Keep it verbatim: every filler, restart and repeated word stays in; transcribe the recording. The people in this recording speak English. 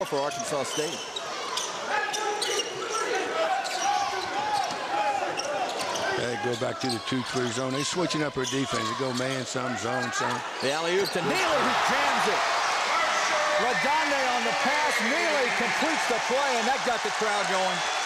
for Arkansas State. They go back to the two three zone. They're switching up her defense. They go man some, zone some. The alley-oop to Neely, who jams it. Radonde on the pass. Neely completes the play, and that got the crowd going.